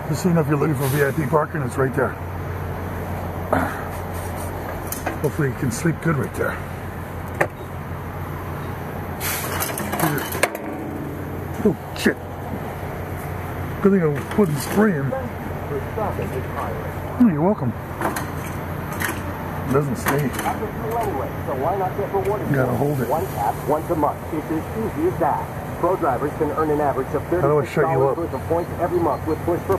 Just so you know, if you're looking for VIP parking, it's right there. Hopefully you can sleep good right there. Oh shit. Good thing I wasn't spraying. Oh, you're welcome. It doesn't stay. You gotta hold it. One tap, once a month. It's as easy as that. Pro drivers can earn an average of $36 worth of points every month with push for